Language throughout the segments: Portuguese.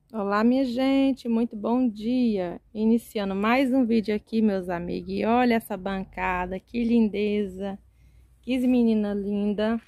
Olá, minha gente, muito bom dia. Iniciando mais um vídeo aqui, meus amigos. E olha essa bancada, que lindeza, que menina linda.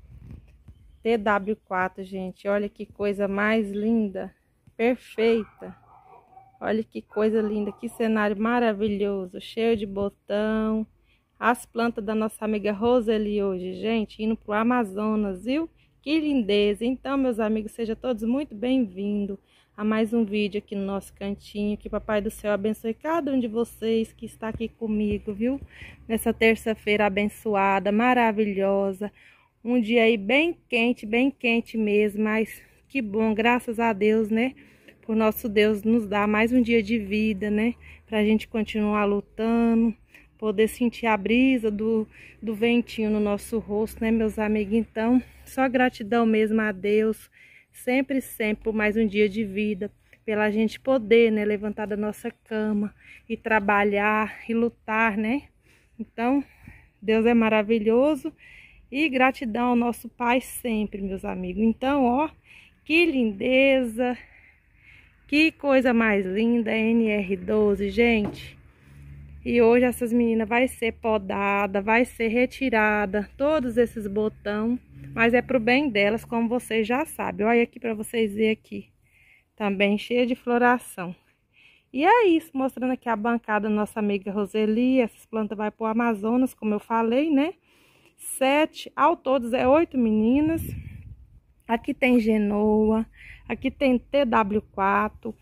TW4, gente, olha que coisa mais linda, perfeita. Olha que coisa linda, que cenário maravilhoso, cheio de botão. As plantas da nossa amiga Roseli hoje, gente, indo pro Amazonas, viu? Que lindeza! Então, meus amigos, sejam todos muito bem-vindos a mais um vídeo aqui no nosso cantinho. Que Papai do Céu abençoe cada um de vocês que está aqui comigo, viu? Nessa terça-feira abençoada, maravilhosa. Um dia aí bem quente mesmo, mas que bom, graças a Deus, né? Por nosso Deus nos dar mais um dia de vida, né? Pra gente continuar lutando, poder sentir a brisa do ventinho no nosso rosto, né, meus amigos? Então, só gratidão mesmo a Deus, sempre por mais um dia de vida, pela gente poder, né, levantar da nossa cama e trabalhar e lutar, né? Então, Deus é maravilhoso e gratidão ao nosso Pai sempre, meus amigos. Então, ó, que lindeza, que coisa mais linda, NR12, gente. E hoje essas meninas vai ser podada, vai ser retirada, todos esses botão, mas é pro bem delas, como vocês já sabem. Olha aqui para vocês verem aqui, também cheia de floração. E é isso, mostrando aqui a bancada da nossa amiga Roseli. Essas plantas vai pro Amazonas, como eu falei, né? 7, ao todos é 8 meninas. Aqui tem Genoa, aqui tem TW4,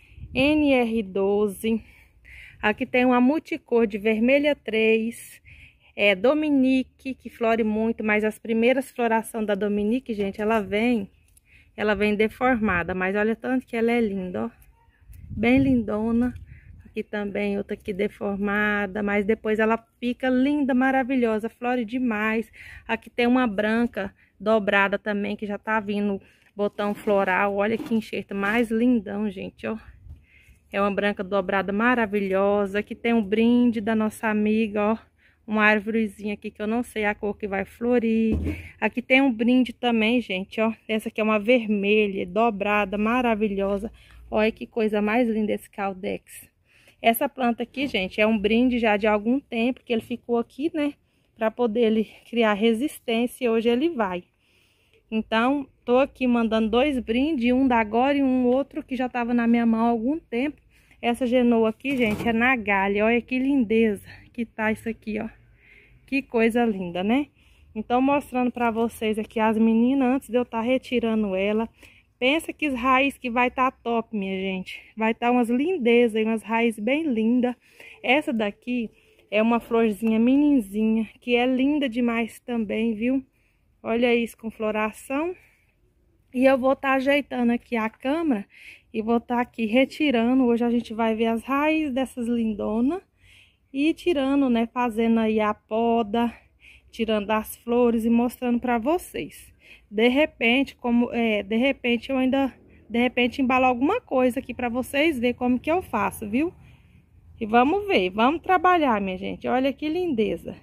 NR12. Aqui tem uma multicor de vermelha 3, Dominique, que flore muito, mas as primeiras floração da Dominique, gente, ela vem deformada, mas olha tanto que ela é linda, ó. Bem lindona. Aqui também outra aqui deformada, mas depois ela fica linda, maravilhosa, flore demais. Aqui tem uma branca dobrada também, que já tá vindo botão floral. Olha que enxerto mais lindão, gente, ó. É uma branca dobrada maravilhosa. Aqui tem um brinde da nossa amiga, ó. Uma árvorezinha aqui que eu não sei a cor que vai florir. Aqui tem um brinde também, gente, ó. Essa aqui é uma vermelha, dobrada, maravilhosa. Olha que coisa mais linda esse Caldex. Essa planta aqui, gente, é um brinde já de algum tempo que ele ficou aqui, né? Para poder ele criar resistência e hoje ele vai. Então, tô aqui mandando 2 brindes, um da agora e um outro que já tava na minha mão há algum tempo. Essa genoa aqui, gente, é na galha. Olha que lindeza que tá isso aqui, ó. Que coisa linda, né? Então, mostrando pra vocês aqui as meninas, antes de eu estar retirando ela. Pensa que as raízes que vai estar top, minha gente. Vai estar umas lindezas, umas raízes bem lindas. Essa daqui é uma florzinha meninzinha, que é linda demais também, viu? Olha isso com floração. E eu vou estar ajeitando aqui a câmera e vou estar aqui retirando. Hoje a gente vai ver as raízes dessas lindonas e tirando, né? Fazendo aí a poda, tirando as flores e mostrando para vocês. De repente, eu ainda, embalo alguma coisa aqui para vocês verem como que eu faço, viu? E vamos ver, vamos trabalhar, minha gente. Olha que lindeza.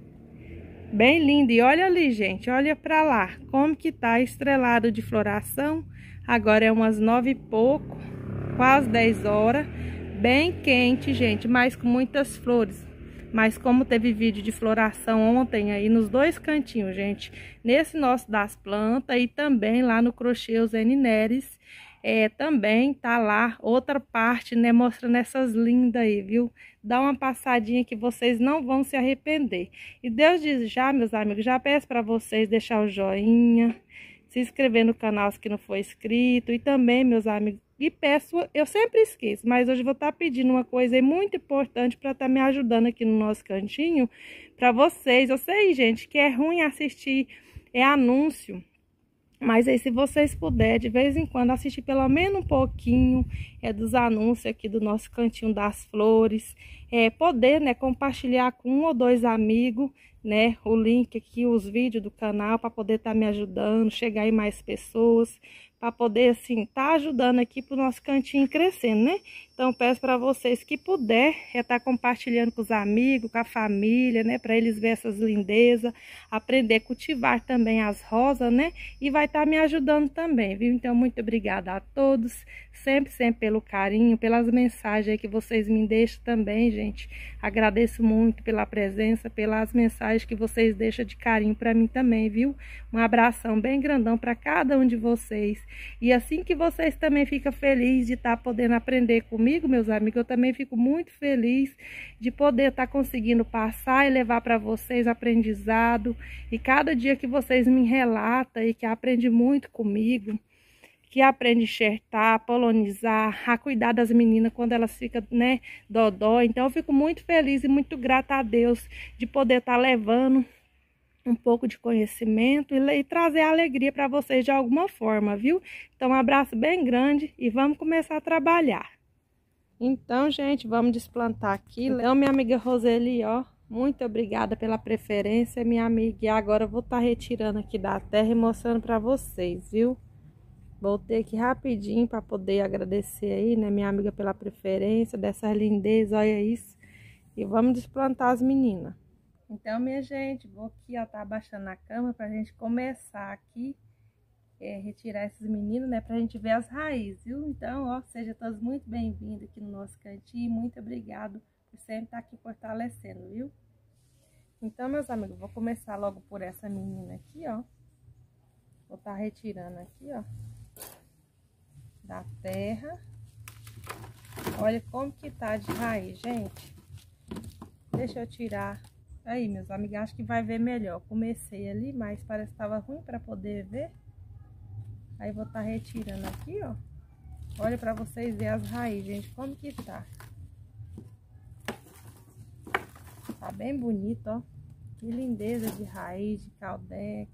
Bem lindo. E olha ali, gente, olha pra lá, como que tá estrelado de floração. Agora é umas 9 e pouco, quase 10 horas. Bem quente, gente, mas com muitas flores. Mas como teve vídeo de floração ontem aí nos dois cantinhos, gente, nesse nosso das plantas e também lá no crochê os Neres, também tá lá outra parte, né, mostrando essas lindas aí, viu? Dá uma passadinha que vocês não vão se arrepender. E Deus diz já, meus amigos, já peço para vocês deixar o joinha, se inscrever no canal se não for inscrito. E também, meus amigos, e peço, eu sempre esqueço, mas hoje vou estar pedindo uma coisa aí muito importante para estar me ajudando aqui no nosso cantinho, para vocês. Eu sei, gente, que é ruim assistir anúncio, mas aí se vocês puderem, de vez em quando, assistir pelo menos um pouquinho dos anúncios aqui do nosso cantinho das flores, poder, né, compartilhar com 1 ou 2 amigos, né, o link aqui, os vídeos do canal, para poder estar me ajudando, chegar em mais pessoas, para poder, assim, tá ajudando aqui pro nosso cantinho crescendo, né? Então, peço para vocês que puder estar compartilhando com os amigos, com a família, né? Para eles verem essas lindezas, aprender a cultivar também as rosas, né? E vai estar me ajudando também, viu? Então, muito obrigada a todos, sempre pelo carinho, pelas mensagens que vocês me deixam também, gente. Agradeço muito pela presença, pelas mensagens que vocês deixam de carinho para mim também, viu? Um abração bem grandão para cada um de vocês. E assim que vocês também ficam felizes de estar podendo aprender comigo, meus amigos, eu também fico muito feliz de poder estar conseguindo passar e levar para vocês aprendizado. E cada dia que vocês me relatam e que aprendem muito comigo, que aprende a enxertar, polonizar, a cuidar das meninas quando elas ficam, né, dodó. Então eu fico muito feliz e muito grata a Deus de poder estar levando um pouco de conhecimento e trazer alegria para vocês de alguma forma, viu? Então, um abraço bem grande e vamos começar a trabalhar. Então, gente, vamos desplantar aqui. Então, minha amiga Roseli, ó, muito obrigada pela preferência, minha amiga. E agora eu vou estar retirando aqui da terra e mostrando para vocês, viu? Voltei aqui rapidinho para poder agradecer aí, né, minha amiga, pela preferência dessa lindeza, olha isso. E vamos desplantar as meninas. Então, minha gente, vou aqui, ó, tá abaixando a cama pra gente começar aqui, retirar esses meninos, né, pra gente ver as raízes, viu? Então, ó, sejam todos muito bem-vindos aqui no nosso cantinho, muito obrigado por sempre estar aqui fortalecendo, viu? Então, meus amigos, vou começar logo por essa menina aqui, ó. Vou estar retirando aqui, ó, da terra. Olha como que tá de raiz, gente. Deixa eu tirar. Aí, meus amigos, acho que vai ver melhor. Comecei ali, mas parece que estava ruim para poder ver. Aí, vou estar retirando aqui, ó. Olha para vocês verem as raízes, gente, como que tá. Tá bem bonito, ó. Que lindeza de raiz, de caldex.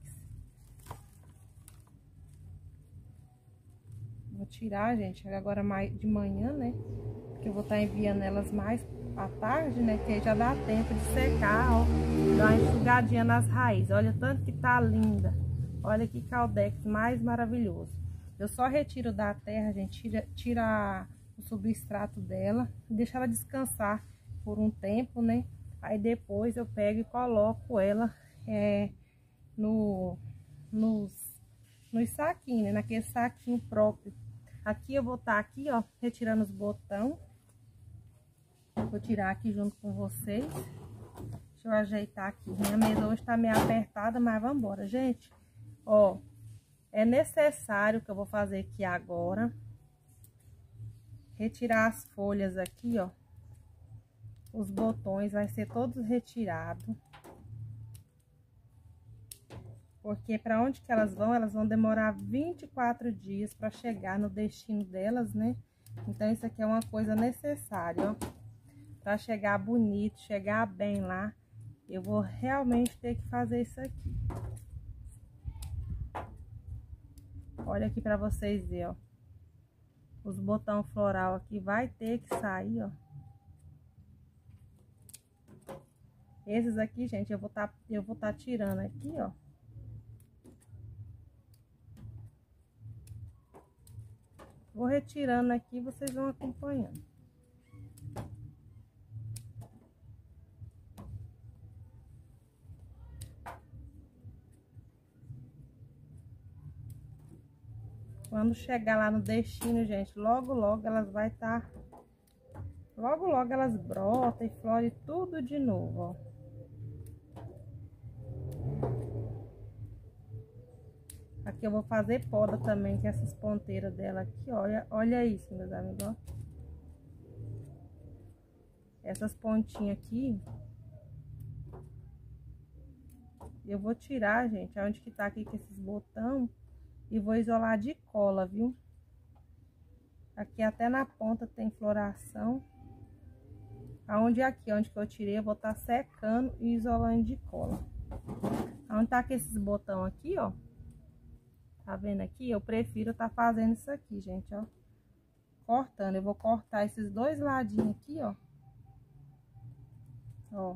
Vou tirar, gente, agora mais de manhã, né? Porque eu vou estar enviando elas mais à tarde, né? Que aí já dá tempo de secar, ó. Dar uma enxugadinha nas raízes. Olha o tanto que tá linda. Olha que caldex mais maravilhoso. Eu só retiro da terra, gente. Tira o substrato dela. Deixa ela descansar por um tempo, né? Aí depois eu pego e coloco ela nos saquinhos, né? Naquele saquinho próprio. Aqui eu vou estar aqui, ó, retirando os botões. Vou tirar aqui junto com vocês. Deixa eu ajeitar aqui. Minha mesa hoje tá meio apertada, mas vamos embora, gente. Ó, é necessário que eu vou fazer aqui agora. Retirar as folhas aqui, ó. Os botões vai ser todos retirados. Porque para onde que elas vão demorar 24 dias para chegar no destino delas, né? Então, isso aqui é uma coisa necessária, ó. Para chegar bonito, chegar bem lá, eu vou realmente ter que fazer isso aqui. Olha aqui para vocês verem, ó. Os botões floral aqui vai ter que sair, ó. Esses aqui, gente, eu vou tá tirando aqui, ó. Vou retirando aqui, vocês vão acompanhando. Quando chegar lá no destino, gente, logo elas vai estar... Logo elas brotam e florem tudo de novo, ó. Aqui eu vou fazer poda também, que essas ponteiras dela aqui, olha isso, meus amigos, ó. Essas pontinhas aqui, eu vou tirar, gente, aonde que tá aqui com esses botões, e vou isolar de cola, viu? Aqui até na ponta tem floração. Aonde aqui, onde que eu tirei, eu vou estar secando e isolando de cola. Aonde tá com esses botões aqui, ó. Tá vendo aqui? Eu prefiro tá fazendo isso aqui, gente, ó. Cortando. Eu vou cortar esses dois ladinhos aqui, ó. Ó.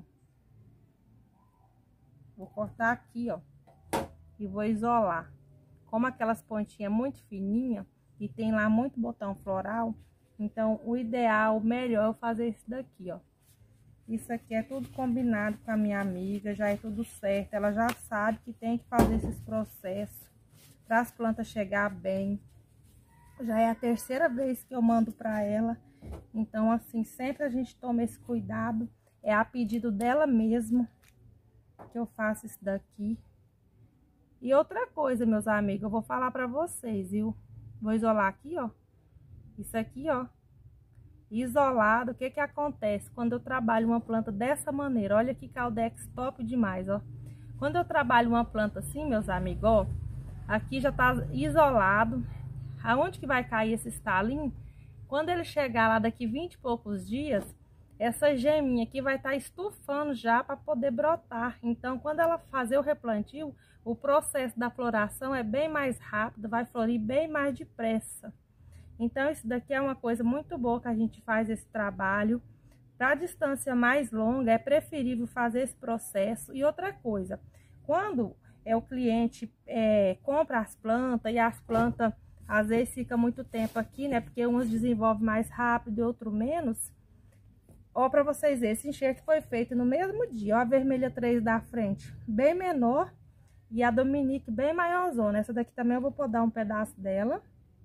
Vou cortar aqui, ó. E vou isolar. Como aquelas pontinhas muito fininhas e tem lá muito botão floral, Então, o ideal, o melhor é eu fazer isso daqui, ó. Isso aqui é tudo combinado com a minha amiga, já é tudo certo. Ela já sabe que tem que fazer esses processos para as plantas chegar bem. Já é a terceira vez que eu mando para ela. Então, assim, sempre a gente toma esse cuidado. É a pedido dela mesmo que eu faço isso daqui. E outra coisa, meus amigos, eu vou falar para vocês, viu? Vou isolar aqui, ó. Isso aqui, ó. Isolado, o que que acontece quando eu trabalho uma planta dessa maneira? Olha que caldex top demais, ó. Quando eu trabalho uma planta assim, meus amigos, ó, aqui já tá isolado. Aonde que vai cair esse estalinho? Quando ele chegar lá daqui 20 e poucos dias, essa geminha aqui vai estar estufando já para poder brotar. Então, quando ela fazer o replantio, o processo da floração é bem mais rápido, vai florir bem mais depressa. Então, isso daqui é uma coisa muito boa que a gente faz esse trabalho. Para distância mais longa, é preferível fazer esse processo. E outra coisa, quando o cliente compra as plantas e as plantas às vezes fica muito tempo aqui, né? Porque umas desenvolvem mais rápido e outro menos. Ó, para vocês verem, esse enxerto foi feito no mesmo dia. Ó, a vermelha 3 da frente, bem menor. E a Dominique bem maiorzona. Essa daqui também eu vou podar um pedaço dela.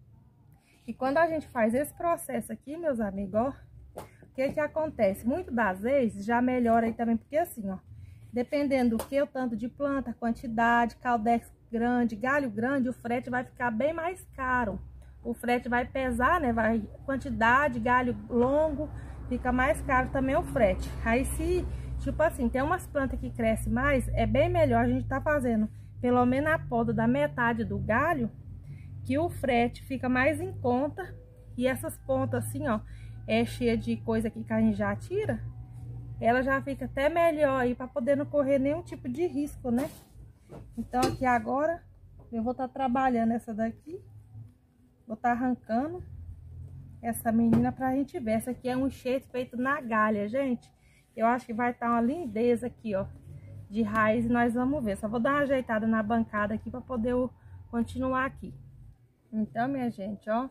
E quando a gente faz esse processo aqui, meus amigos, ó, o que que acontece? Muitas das vezes já melhora aí também, porque assim, ó, dependendo do que, o tanto de planta, quantidade, caldex grande, galho grande, o frete vai ficar bem mais caro. O frete vai pesar, né? Vai quantidade, galho longo, fica mais caro também o frete. Aí se, tipo assim, tem umas plantas que crescem mais, é bem melhor a gente tá fazendo pelo menos a poda da metade do galho, que o frete fica mais em conta. E essas pontas assim, ó, cheia de coisa aqui que a gente já tira, ela já fica até melhor aí para poder não correr nenhum tipo de risco, né? Então aqui agora eu vou estar trabalhando essa daqui, vou estar arrancando essa menina pra gente ver. Essa aqui é um enxerto feito na galha, gente. Eu acho que vai estar uma lindeza aqui, ó, de raiz, e nós vamos ver. Só vou dar uma ajeitada na bancada aqui para poder continuar aqui. Então, minha gente, ó,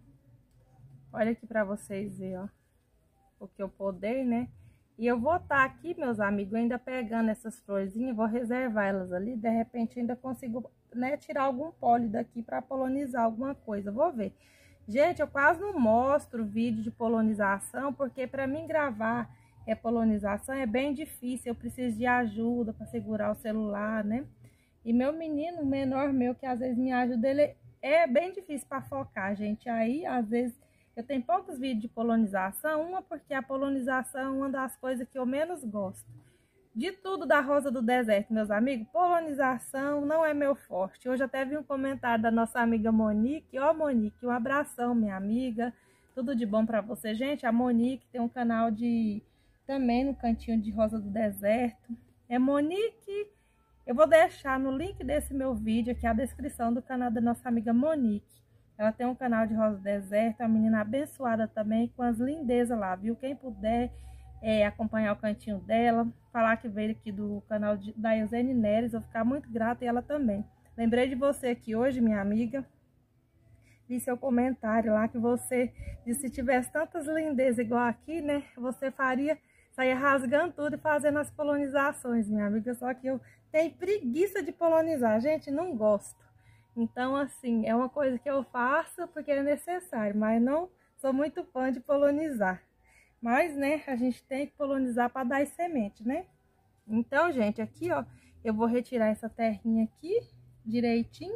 olha aqui pra vocês verem, ó, o que eu podei, né? E eu vou estar aqui, meus amigos, ainda pegando essas florzinhas, vou reservar elas ali, de repente ainda consigo, né, tirar algum pólen daqui para polonizar alguma coisa, vou ver. Gente, eu quase não mostro vídeo de polonização, porque para mim gravar polonização é bem difícil, eu preciso de ajuda para segurar o celular, né? E meu menino, menor meu, que às vezes me ajuda, ele é bem difícil para focar, gente. Aí, às vezes, eu tenho poucos vídeos de polonização, uma porque a polonização é uma das coisas que eu menos gosto. De tudo da rosa do deserto, meus amigos, polonização não é meu forte. Hoje até vi um comentário da nossa amiga Monique. Ó, Monique, um abração, minha amiga. Tudo de bom para você, gente. A Monique tem um canal também no cantinho de rosa do deserto. É Monique. Eu vou deixar no link desse meu vídeo aqui a descrição do canal da nossa amiga Monique. Ela tem um canal de rosa do deserto, uma menina abençoada também, com as lindezas lá, viu? Quem puder acompanhar o cantinho dela, falar que veio aqui do canal da Eusene Neres, eu vou ficar muito grata, e ela também. Lembrei de você aqui hoje, minha amiga. Vi seu comentário lá que você disse, se tivesse tantas lindezas igual aqui, né? Você saia rasgando tudo e fazendo as polonizações, minha amiga. Só que eu tenho preguiça de polonizar, gente, não gosto. Então, assim, é uma coisa que eu faço porque é necessário, mas não sou muito fã de polonizar. Mas, né, a gente tem que polonizar para dar as sementes, né? Então, gente, aqui, ó, eu vou retirar essa terrinha aqui direitinho.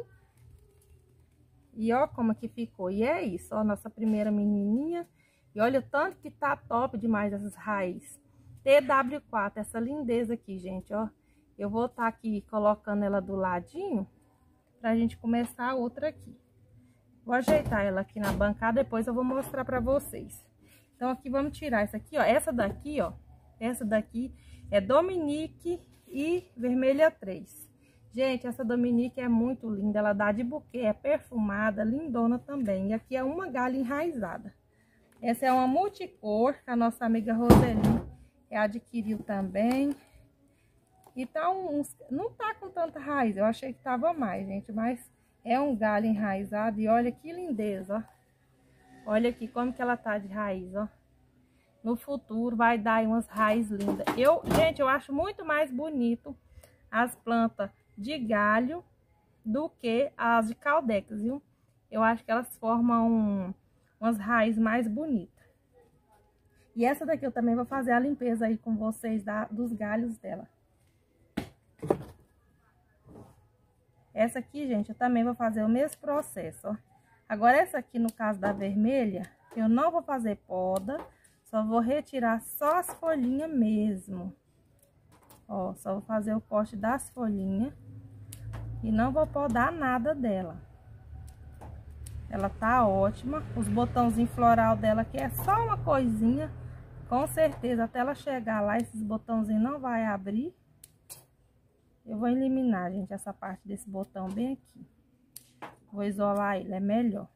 E ó como que ficou. E é isso, ó, nossa primeira menininha. E olha o tanto que tá top demais essas raízes. TW4, essa lindeza aqui, gente, ó. Eu vou estar aqui colocando ela do ladinho pra gente começar a outra aqui. Vou ajeitar ela aqui na bancada, depois eu vou mostrar pra vocês. Então, aqui vamos tirar essa aqui, ó. Essa daqui, ó. Essa daqui é Dominique e vermelha 3. Gente, essa Dominique é muito linda. Ela dá de buquê, é perfumada, lindona também. E aqui é uma galha enraizada. Essa é uma multicor que a nossa amiga Roseli adquiriu também. E tá não tá com tanta raiz. Eu achei que tava mais, gente. Mas é um galho enraizado. E olha que lindeza, ó. Olha aqui como que ela tá de raiz, ó. No futuro vai dar aí umas raízes lindas. Gente, eu acho muito mais bonito as plantas de galho do que as de caldex, viu? Eu acho que elas formam umas raízes mais bonitas. E essa daqui eu também vou fazer a limpeza aí com vocês dos galhos dela. Essa aqui, gente, eu também vou fazer o mesmo processo, ó. Agora essa aqui, no caso da vermelha, eu não vou fazer poda, só vou retirar só as folhinhas mesmo. Ó, só vou fazer o corte das folhinhas e não vou podar nada dela. Ela tá ótima. Os botãozinhos floral dela aqui é só uma coisinha. Com certeza, até ela chegar lá, esses botãozinhos não vai abrir. Eu vou eliminar, gente, essa parte desse botão bem aqui. Vou isolar ele, é melhor.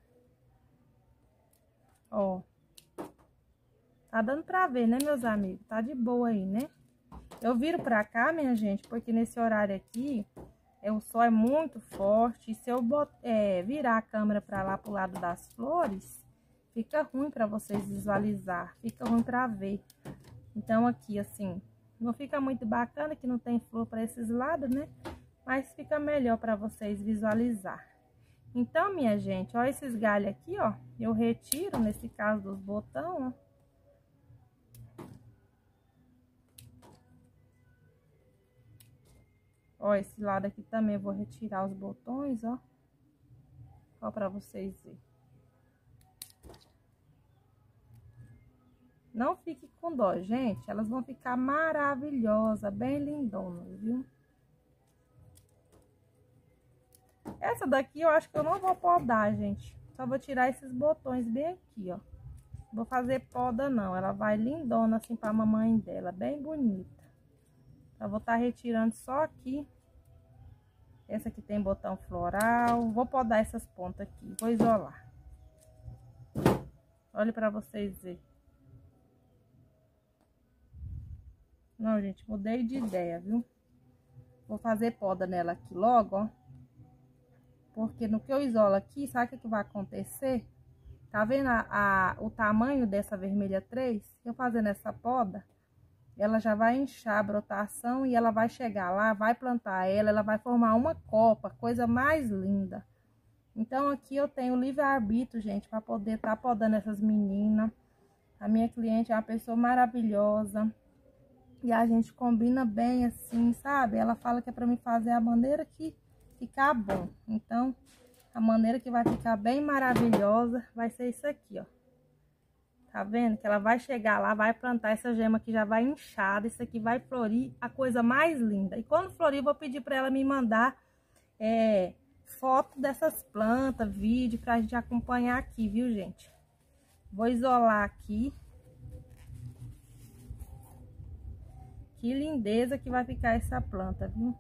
Ó. Tá dando pra ver, né, meus amigos? Tá de boa aí, né? Eu viro pra cá, minha gente, porque nesse horário aqui, o sol é muito forte. E se eu virar a câmera pra lá, pro lado das flores, fica ruim pra vocês visualizar. Fica ruim pra ver. Então, aqui, assim, não fica muito bacana, que não tem flor pra esses lados, né? Mas fica melhor pra vocês visualizar. Então, minha gente, ó, esses galhos aqui, ó, eu retiro, nesse caso dos botões, ó. Ó, esse lado aqui também eu vou retirar os botões, ó. Ó, pra vocês verem. Não fique com dó, gente. Elas vão ficar maravilhosas, bem lindonas, viu? Essa daqui eu acho que eu não vou podar, gente. Só vou tirar esses botões bem aqui, ó. Não vou fazer poda, não. Ela vai lindona, assim, pra mamãe dela. Bem bonita. Eu vou estar retirando só aqui. Essa aqui tem botão floral. Vou podar essas pontas aqui. Vou isolar. Olha pra vocês verem. Não, gente, mudei de ideia, viu? Vou fazer poda nela aqui logo, ó. Porque no que eu isolo aqui, sabe o que vai acontecer? Tá vendo o tamanho dessa vermelha 3? Eu fazendo essa poda, ela já vai inchar a brotação e ela vai chegar lá, vai plantar ela vai formar uma copa, coisa mais linda. Então, aqui eu tenho livre-arbítrio, gente, para poder estar podando essas meninas. A minha cliente é uma pessoa maravilhosa. E a gente combina bem assim, sabe? Ela fala que é para mim fazer a maneira que ficar bom. Então, a maneira que vai ficar bem maravilhosa vai ser isso aqui, ó. Tá vendo? Que ela vai chegar lá, vai plantar essa gema que já vai inchada. Isso aqui vai florir, a coisa mais linda. E quando florir, vou pedir para ela me mandar foto dessas plantas, vídeo, pra gente acompanhar aqui, viu, gente? Vou isolar aqui. Que lindeza que vai ficar essa planta, viu?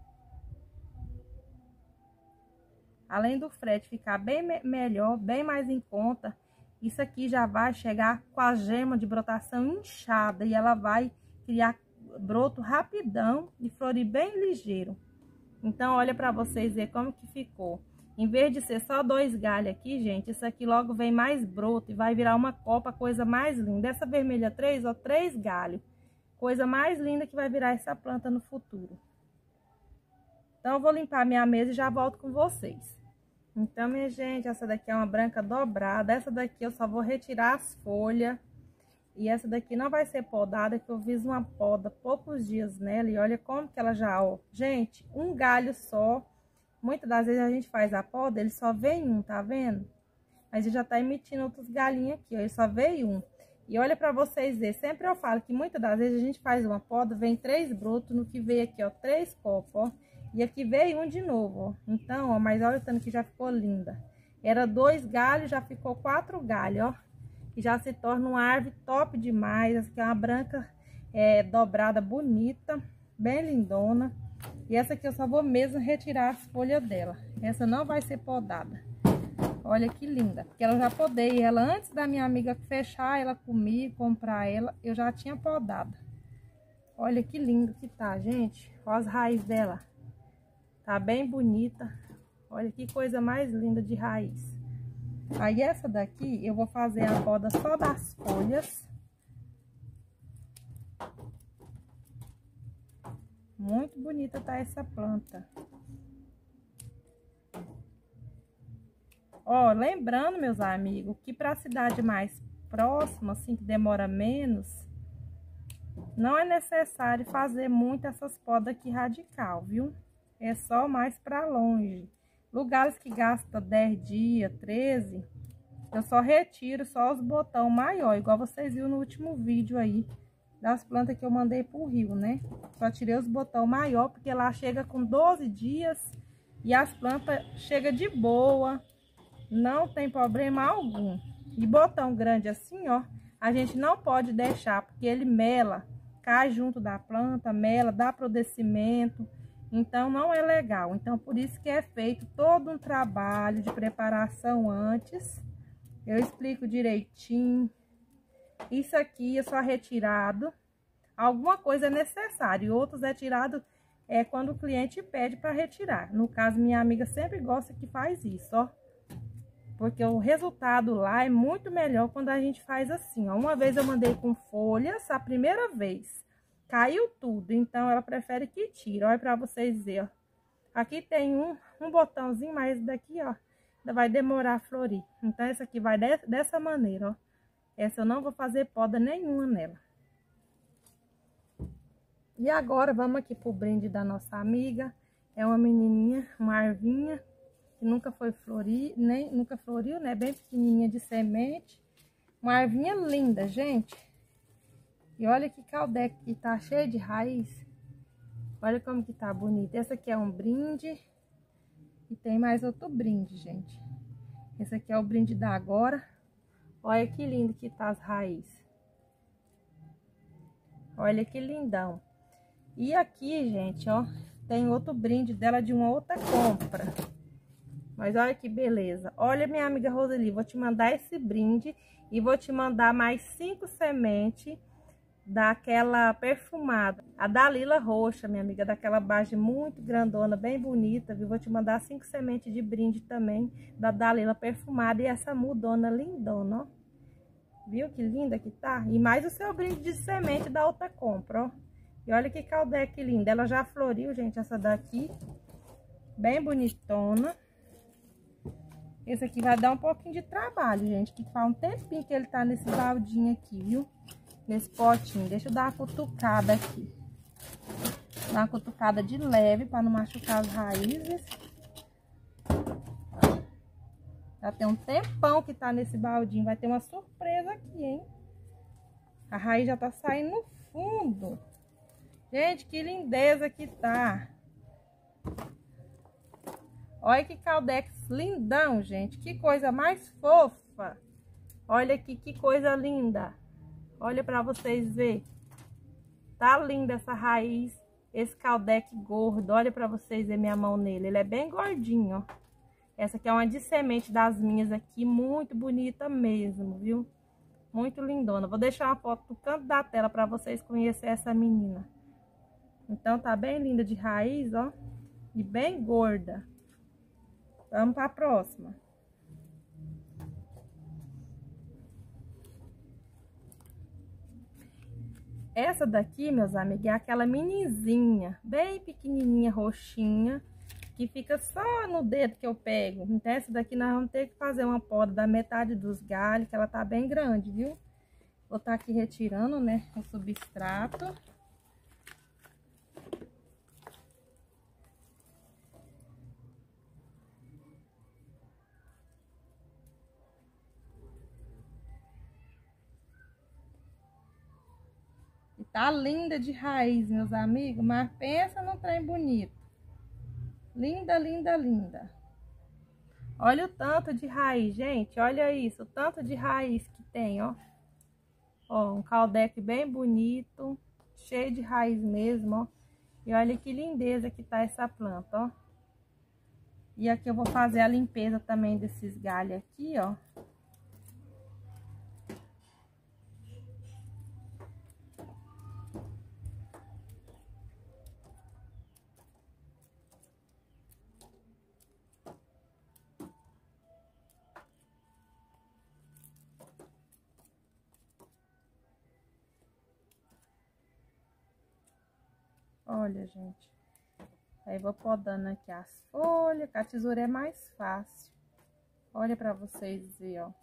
Além do frete ficar bem melhor, bem mais em conta, isso aqui já vai chegar com a gema de brotação inchada e ela vai criar broto rapidão e florir bem ligeiro. Então, olha para vocês verem como que ficou. Em vez de ser só 2 galhos aqui, gente, isso aqui logo vem mais broto e vai virar uma copa, coisa mais linda. Essa vermelha 3, ó, 3 galhos. Coisa mais linda que vai virar essa planta no futuro. Então, eu vou limpar minha mesa e já volto com vocês. Então, minha gente, essa daqui é uma branca dobrada. Essa daqui eu só vou retirar as folhas. E essa daqui não vai ser podada, que eu fiz uma poda poucos dias nela. E olha como que ela já, ó. Gente, um galho só. Muitas das vezes a gente faz a poda, ele só vem um, tá vendo? Mas ele já tá emitindo outros galinhos aqui, ó. Ele só veio um. E olha pra vocês verem, sempre eu falo que muitas das vezes a gente faz uma poda, vem 3 brotos, no que veio aqui, ó, 3 copos, ó. E aqui veio um de novo, ó. Então, ó, mas olha o tanto que já ficou linda. Era 2 galhos, já ficou 4 galhos, ó. E já se torna uma árvore top demais. Essa aqui é uma branca dobrada bonita, bem lindona. E essa aqui eu só vou mesmo retirar as folhas dela. Essa não vai ser podada. Olha que linda, porque eu já podei ela antes da minha amiga fechar ela comigo, comprar ela, eu já tinha podado. Olha que lindo que tá, gente. Olha as raízes dela. Tá bem bonita. Olha que coisa mais linda de raiz. Aí essa daqui eu vou fazer a poda só das folhas. Muito bonita tá essa planta. Ó, lembrando, meus amigos, que para a cidade mais próxima, assim, que demora menos, não é necessário fazer muito essas podas aqui radical, viu? É só mais para longe. Lugares que gastam 10 dias, 13, eu só retiro só os botão maior, igual vocês viram no último vídeo aí, das plantas que eu mandei pro rio, né? Só tirei os botão maior, porque lá chega com 12 dias e as plantas chegam de boa, não tem problema algum. E botão grande assim, ó, a gente não pode deixar, porque ele mela, cai junto da planta, mela, dá apodrecimento, então não é legal. Então por isso que é feito todo um trabalho de preparação antes. Eu explico direitinho. Isso aqui é só retirado. Alguma coisa é necessário, e outros é tirado quando o cliente pede para retirar. No caso, minha amiga sempre gosta que faz isso, ó. Porque o resultado lá é muito melhor quando a gente faz assim, ó. Uma vez eu mandei com folhas, a primeira vez. Caiu tudo, então ela prefere que tire. Olha pra vocês verem, ó. Aqui tem um botãozinho, mas daqui, ó, ainda vai demorar a florir. Então, essa aqui vai dessa maneira, ó. Essa eu não vou fazer poda nenhuma nela. E agora, vamos aqui pro brinde da nossa amiga. É uma menininha, uma arvinha, que nunca foi florir, nunca floriu, né? Bem pequenininha de semente. Uma arvinha linda, gente. E olha que caldeca que tá cheia de raiz. Olha como que tá bonita. Essa aqui é um brinde. E tem mais outro brinde, gente. Esse aqui é o brinde da agora. Olha que lindo que tá as raízes. Olha que lindão. E aqui, gente, ó, tem outro brinde dela de uma outra compra. Mas olha que beleza. Olha, minha amiga Roseli, vou te mandar esse brinde e vou te mandar mais 5 sementes daquela perfumada. A Dalila roxa, minha amiga, daquela base muito grandona, bem bonita, viu? Vou te mandar 5 sementes de brinde também da Dalila perfumada e essa mudona lindona, ó. Viu que linda que tá? E mais o seu brinde de semente da outra compra, ó. E olha que caldeca linda. Ela já floriu, gente, essa daqui. Bem bonitona. Esse aqui vai dar um pouquinho de trabalho, gente, que faz um tempinho que ele tá nesse baldinho aqui, viu? Nesse potinho. Deixa eu dar uma cutucada aqui. Dar uma cutucada de leve para não machucar as raízes. Já tem um tempão que tá nesse baldinho. Vai ter uma surpresa aqui, hein? A raiz já tá saindo no fundo. Gente, que lindeza que tá. Olha que caldex lindão, gente. Que coisa mais fofa. Olha aqui, que coisa linda. Olha pra vocês verem. Tá linda essa raiz. Esse caldeque gordo. Olha pra vocês verem minha mão nele. Ele é bem gordinho, ó. Essa aqui é uma de semente das minhas aqui. Muito bonita mesmo, viu? Muito lindona. Vou deixar uma foto no canto da tela pra vocês conhecerem essa menina. Então, tá bem linda de raiz, ó. E bem gorda. Vamos para a próxima. Essa daqui, meus amigos, é aquela minizinha, bem pequenininha, roxinha, que fica só no dedo que eu pego. Então, essa daqui nós vamos ter que fazer uma poda da metade dos galhos, que ela tá bem grande, viu? Vou estar aqui retirando, né, o substrato. Tá linda de raiz, meus amigos, mas pensa num trem bonito. Linda, linda, linda. Olha o tanto de raiz, gente. Olha isso, o tanto de raiz que tem, ó. Ó, um caldeque bem bonito, cheio de raiz mesmo, ó. E olha que lindeza que tá essa planta, ó. E aqui eu vou fazer a limpeza também desses galhos aqui, ó. Olha, gente. Aí vou podando aqui as folhas, que a tesoura é mais fácil. Olha pra vocês verem, ó.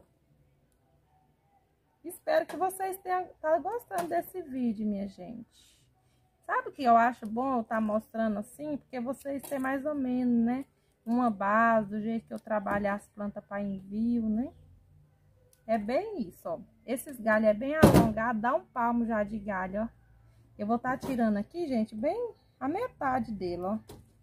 Espero que vocês tenham gostando desse vídeo, minha gente. Sabe o que eu acho bom eu estar mostrando assim? Porque vocês têm mais ou menos, né? Uma base do jeito que eu trabalho as plantas para envio, né? É bem isso, ó. Esses galhos é bem alongado, dá um palmo já de galho, ó. Eu vou estar tirando aqui, gente, bem a metade dele, ó.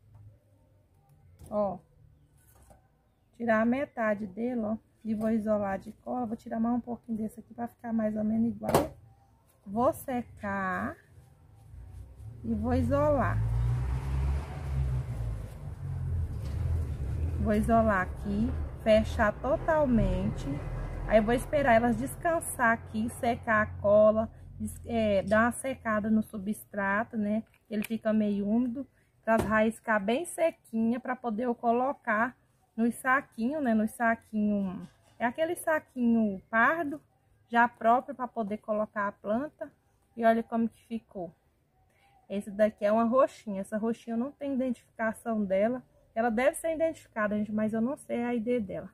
Ó. Tirar a metade dele, ó. E vou isolar de cola. Vou tirar mais um pouquinho desse aqui para ficar mais ou menos igual. Vou secar. E vou isolar. Vou isolar aqui. Fechar totalmente. Aí eu vou esperar elas descansar aqui. Secar a cola. Dar uma secada no substrato, né? Ele fica meio úmido. Para as raízes ficar bem sequinha. Para poder eu colocar nos saquinhos, né? Nos saquinhos. É aquele saquinho pardo. Já próprio para poder colocar a planta. E olha como que ficou. Esse daqui é uma roxinha. Essa roxinha eu não tenho identificação dela. Ela deve ser identificada, gente, mas eu não sei a ID dela.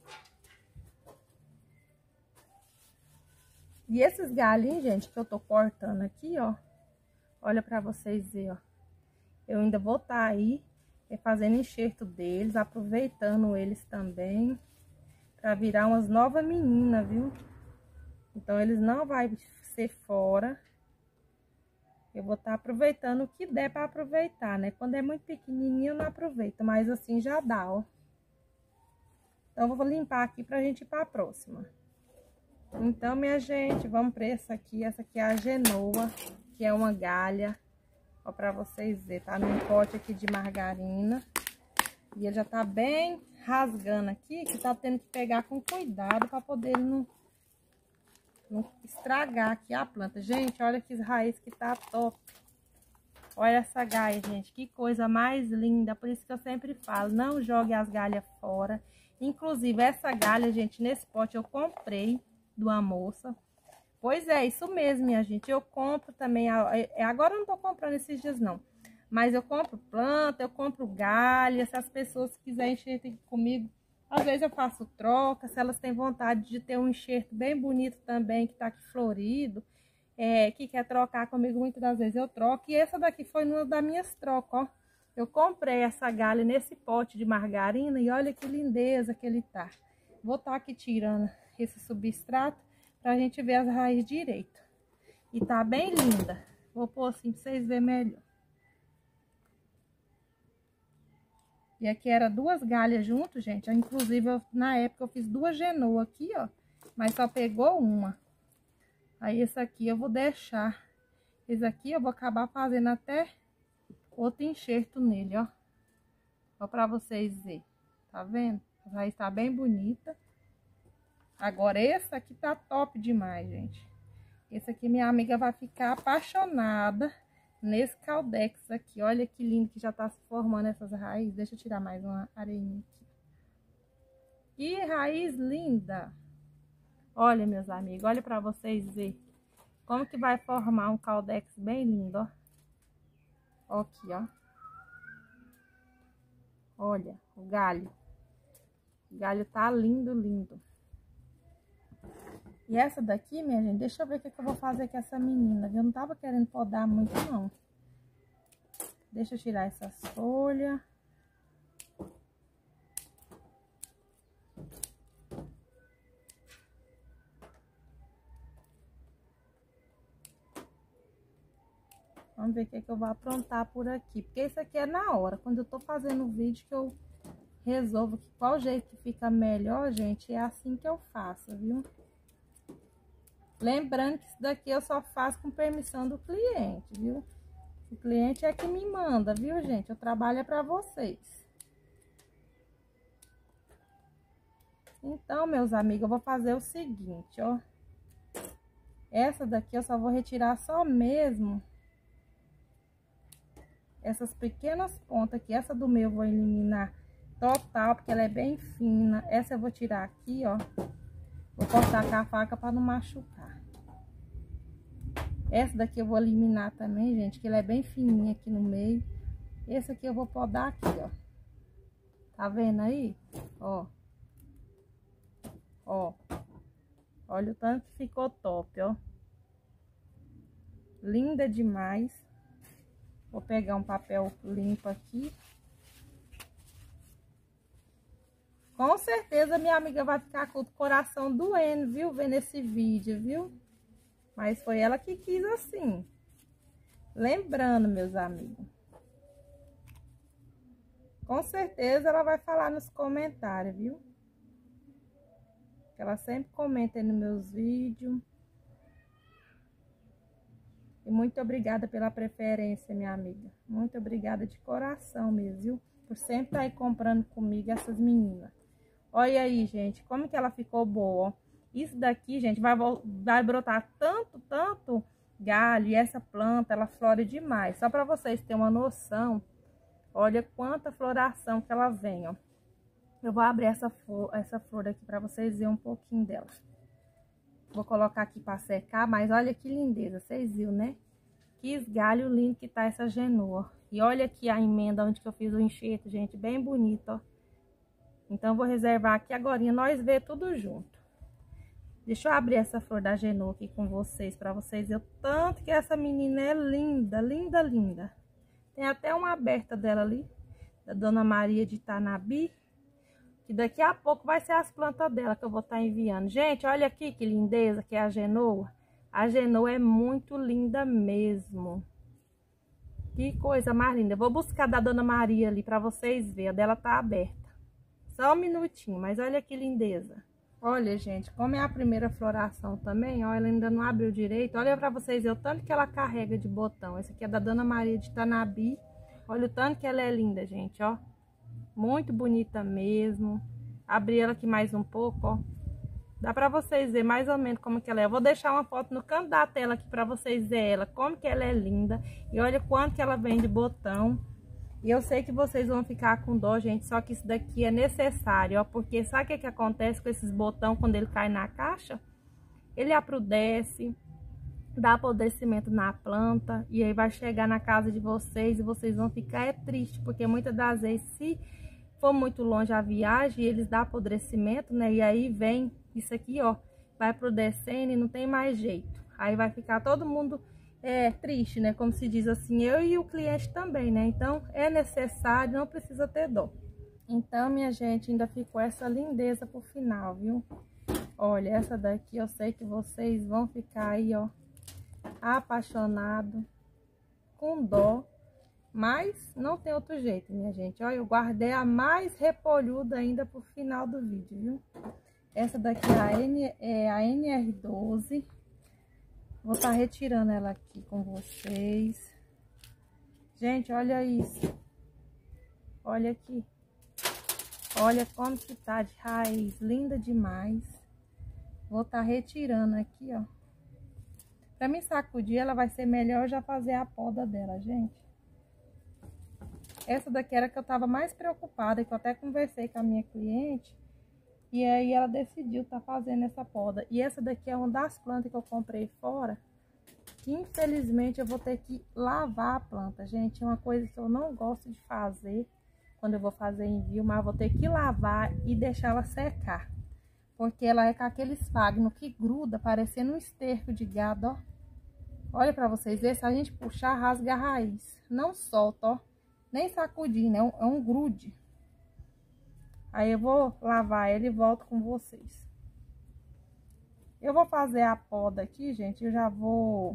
E esses galinhos, gente, que eu tô cortando aqui, ó. Olha pra vocês verem, ó. Eu ainda vou estar aí fazendo enxerto deles, aproveitando eles também. Pra virar umas novas meninas, viu? Então eles não vão ser fora. Eu vou estar aproveitando o que der para aproveitar, né? Quando é muito pequenininho, eu não aproveito, mas assim já dá, ó. Então, eu vou limpar aqui pra gente ir pra próxima. Então, minha gente, vamos pra essa aqui. Essa aqui é a genoa, que é uma galha. Ó, pra vocês verem, tá num pote aqui de margarina. E ele já tá bem rasgando aqui, que tá tendo que pegar com cuidado pra poder ele não estragar aqui a planta. Gente, olha que raiz que tá top. Olha essa galha, gente, que coisa mais linda. Por isso que eu sempre falo, não jogue as galhas fora. Inclusive, essa galha, gente, nesse pote eu comprei de uma moça. Pois é, isso mesmo, minha gente. Eu compro também, agora eu não tô comprando esses dias, não. Mas eu compro planta, eu compro galha. Se as pessoas quiserem enxerto comigo, às vezes eu faço troca, se elas têm vontade de ter um enxerto bem bonito também, que tá aqui florido, que quer trocar comigo, muitas das vezes eu troco. E essa daqui foi uma das minhas trocas, ó. Eu comprei essa galha nesse pote de margarina e olha que lindeza que ele tá. Vou estar aqui tirando esse substrato pra gente ver as raízes direito. E tá bem linda. Vou pôr assim pra vocês verem melhor. E aqui era duas galhas junto, gente. Inclusive, na época eu fiz duas genoas aqui, ó. Mas só pegou uma. Aí esse aqui eu vou deixar. Esse aqui eu vou acabar fazendo até outro enxerto nele, ó. Ó pra vocês verem. Tá vendo? A raiz tá bem bonita. Agora esse aqui tá top demais, gente. Esse aqui minha amiga vai ficar apaixonada nesse caldex aqui. Olha que lindo que já tá se formando essas raízes. Deixa eu tirar mais uma areinha aqui. Que raiz linda! Olha, meus amigos, olha pra vocês verem como que vai formar um caldex bem lindo, ó. Ó aqui, ó. Olha, o galho. O galho tá lindo, lindo. E essa daqui, minha gente, deixa eu ver o que eu vou fazer com essa menina, viu? Eu não tava querendo podar muito, não. Deixa eu tirar essas folhas. Vamos ver o que eu vou aprontar por aqui. Porque isso aqui é na hora. Quando eu tô fazendo o vídeo que eu resolvo que qual jeito que fica melhor, gente, é assim que eu faço, viu? Lembrando que isso daqui eu só faço com permissão do cliente, viu? O cliente é que me manda, viu, gente? Eu trabalho pra vocês. Então, meus amigos, eu vou fazer o seguinte, ó. Essa daqui eu só vou retirar só mesmo essas pequenas pontas aqui. Essa do meu eu vou eliminar total, porque ela é bem fina. Essa eu vou tirar aqui, ó. Vou cortar com a faca para não machucar. Essa daqui eu vou eliminar também, gente, que ela é bem fininha aqui no meio. Esse aqui eu vou podar aqui, ó. Tá vendo aí? Ó. Ó. Olha o tanto que ficou top, ó. Linda demais. Vou pegar um papel limpo aqui. Com certeza minha amiga vai ficar com o coração doendo, viu? Vendo esse vídeo, viu? Mas foi ela que quis assim. Lembrando, meus amigos. Com certeza ela vai falar nos comentários, viu? Ela sempre comenta aí nos meus vídeos. E muito obrigada pela preferência, minha amiga. Muito obrigada de coração mesmo, viu? Por sempre estar aí comprando comigo essas meninas. Olha aí, gente, como que ela ficou boa, ó. Isso daqui, gente, vai brotar tanto galho. E essa planta, ela flore demais. Só para vocês terem uma noção, olha quanta floração que ela vem, ó. Eu vou abrir essa flor aqui para vocês verem um pouquinho dela. Vou colocar aqui para secar, mas olha que lindeza, vocês viram, né? Que esgalho lindo que tá essa genoa. E olha aqui a emenda onde que eu fiz o enxerto, gente, bem bonito, ó. Então, vou reservar aqui agora, nós ver tudo junto. Deixa eu abrir essa flor da genoa aqui com vocês, para vocês verem o tanto que essa menina é linda, linda, linda. Tem até uma aberta dela ali, da Dona Maria de Tanabi. Que daqui a pouco vai ser as plantas dela que eu vou estar enviando. Gente, olha aqui que lindeza que é a genoa. A genoa é muito linda mesmo. Que coisa mais linda. Eu vou buscar da Dona Maria ali para vocês verem. A dela tá aberta. Só um minutinho, mas olha que lindeza. Olha, gente, como é a primeira floração também, ó, ela ainda não abriu direito. Olha para vocês verem o tanto que ela carrega de botão. Esse aqui é da Dona Maria de Tanabi. Olha o tanto que ela é linda, gente, ó. Muito bonita mesmo. Abri ela aqui mais um pouco, ó. Dá pra vocês verem mais ou menos como que ela é. Eu vou deixar uma foto no canto da tela aqui pra vocês verem ela, como que ela é linda. E olha quanto que ela vem de botão. E eu sei que vocês vão ficar com dó, gente, só que isso daqui é necessário, ó. Porque sabe o que que acontece com esses botões quando ele cai na caixa? Ele apodrece, dá apodrecimento na planta. E aí vai chegar na casa de vocês e vocês vão ficar triste, porque muitas das vezes, se for muito longe a viagem, eles dão apodrecimento, né? E aí vem isso aqui, ó, vai apodrecendo e não tem mais jeito. Aí vai ficar todo mundo triste, né? Como se diz assim, eu e o cliente também, né? Então, é necessário, não precisa ter dó. Então, minha gente, ainda ficou essa lindeza pro final, viu? Olha, essa daqui eu sei que vocês vão ficar aí, ó, apaixonado, com dó. Mas não tem outro jeito, minha gente. Olha, eu guardei a mais repolhuda ainda pro final do vídeo, viu? Essa daqui é a NR12. Vou estar retirando ela aqui com vocês. Gente, olha isso. Olha aqui. Olha como que tá de raiz. Linda demais. Vou estar retirando aqui, ó. Pra mim sacudir, ela vai ser melhor já fazer a poda dela, gente. Essa daqui era que eu tava mais preocupada, que eu até conversei com a minha cliente. E aí ela decidiu tá fazendo essa poda. E essa daqui é uma das plantas que eu comprei fora, que infelizmente eu vou ter que lavar a planta, gente. É uma coisa que eu não gosto de fazer quando eu vou fazer envio, mas eu vou ter que lavar e deixar ela secar. Porque ela é com aquele esfagno que gruda, parecendo um esterco de gado, ó. Olha pra vocês verem, se a gente puxar, rasga a raiz. Não solta, ó. Nem sacudir, né? É um grude. Aí eu vou lavar ela e volto com vocês. Eu vou fazer a poda aqui, gente. Eu já vou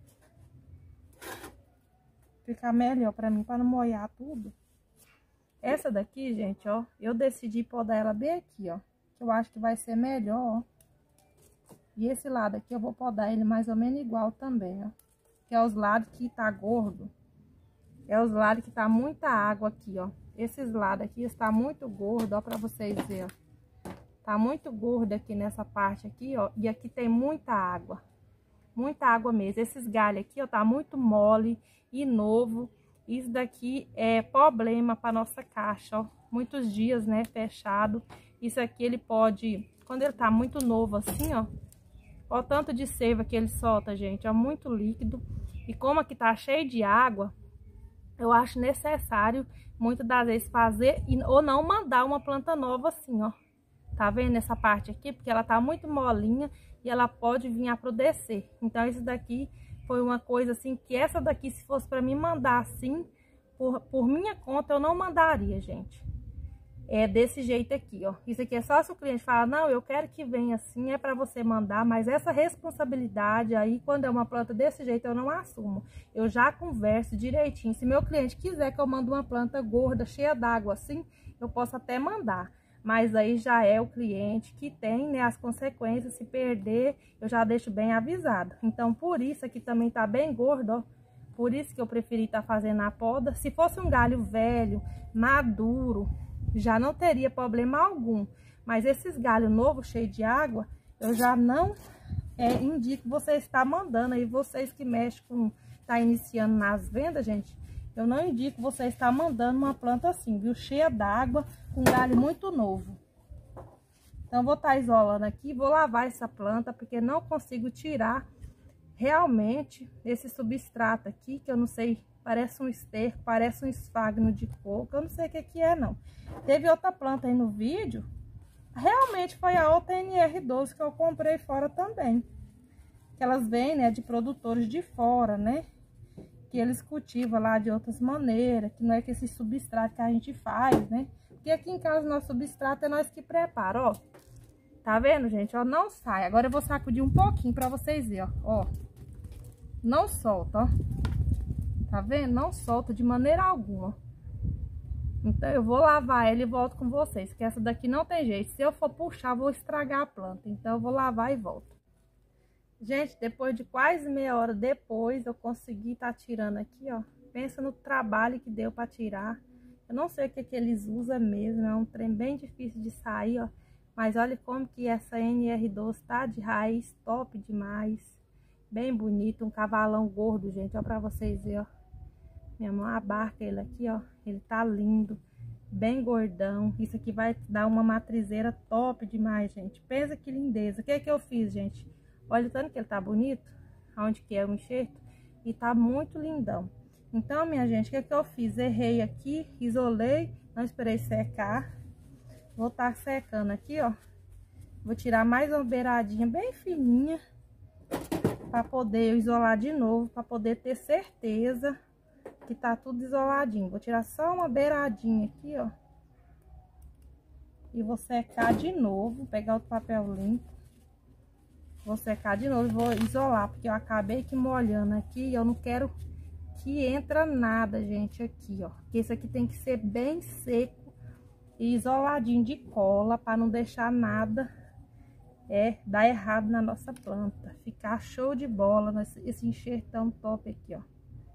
ficar melhor pra mim, pra não molhar tudo. Essa daqui, gente, ó, eu decidi podar ela bem aqui, ó. Que eu acho que vai ser melhor, ó. E esse lado aqui eu vou podar ele mais ou menos igual também, ó. Que é os lados que tá gordo. É os lados que tá muita água aqui, ó. Esses lados aqui está muito gordo, ó, pra vocês verem, ó. Tá muito gordo aqui nessa parte aqui, ó. E aqui tem muita água. Muita água mesmo. Esses galhos aqui, ó, tá muito mole e novo. Isso daqui é problema pra nossa caixa, ó. Muitos dias, né, fechado. Isso aqui ele pode, quando ele tá muito novo assim, ó, Ó o tanto de seiva que ele solta, gente, ó, muito líquido. E como aqui tá cheio de água, eu acho necessário, muitas das vezes, fazer ou não mandar uma planta nova assim, ó. Tá vendo essa parte aqui? Porque ela tá muito molinha e ela pode vir a apodrecer. Então, isso daqui foi uma coisa assim, que essa daqui, se fosse pra mim mandar assim, por minha conta, eu não mandaria, gente. É desse jeito aqui, ó. Isso aqui é só se o cliente fala, não, eu quero que venha assim, é para você mandar, mas essa responsabilidade aí, quando é uma planta desse jeito, eu não assumo. Eu já converso direitinho. Se meu cliente quiser que eu mande uma planta gorda, cheia d'água assim, eu posso até mandar. Mas aí já é o cliente que tem, né, as consequências. Se perder, eu já deixo bem avisado. Então, por isso aqui também tá bem gordo, ó. Por isso que eu preferi estar fazendo a poda. Se fosse um galho velho, maduro, já não teria problema algum, mas esses galhos novos, cheios de água, eu já não indico você estar mandando. Aí vocês que mexem com, tá iniciando nas vendas, gente, eu não indico você estar mandando uma planta assim, viu, cheia d'água, com galho muito novo. Então, vou estar isolando aqui, vou lavar essa planta, porque não consigo tirar realmente esse substrato aqui, que eu não sei, parece um esterco, parece um esfagno de coco, eu não sei o que é não. Teve outra planta aí no vídeo, realmente foi a outra NR12 que eu comprei fora também. Que elas vêm, né, de produtores de fora, né? Que eles cultivam lá de outras maneiras, que não é que esse substrato que a gente faz, né? Porque aqui em casa nosso substrato é nós que prepara, ó. Tá vendo, gente? Ó, não sai. Agora eu vou sacudir um pouquinho pra vocês verem, ó. Não solta, ó. Tá vendo? Não solta de maneira alguma. Então, eu vou lavar ela e volto com vocês. Que essa daqui não tem jeito. Se eu for puxar, vou estragar a planta. Então, eu vou lavar e volto. Gente, depois de quase meia hora depois, eu consegui estar tirando aqui, ó. Pensa no trabalho que deu pra tirar. Eu não sei o que eles usam mesmo. É um trem bem difícil de sair, ó. Mas olha como que essa NR12 tá de raiz, top demais. Bem bonito, um cavalão gordo, gente, ó, pra vocês verem, ó. Minha mão abarca ele aqui, ó. Ele tá lindo, bem gordão. Isso aqui vai dar uma matrizeira top demais, gente. Pensa que lindeza. O que é que eu fiz, gente? Olha o tanto que ele tá bonito, aonde que é o enxerto. E tá muito lindão. Então, minha gente, o que é que eu fiz? Errei aqui, isolei, não esperei secar. Vou estar secando aqui, ó. Vou tirar mais uma beiradinha bem fininha, para poder isolar de novo, para poder ter certeza que tá tudo isoladinho. Vou tirar só uma beiradinha aqui, ó. E vou secar de novo, pegar outro papel limpo. Vou secar de novo e vou isolar, porque eu acabei que molhando aqui e eu não quero que entra nada, gente, aqui, ó. Porque isso aqui tem que ser bem seco e isoladinho de cola, para não deixar nada dar errado na nossa planta. Ficar show de bola esse enxertão top aqui, ó.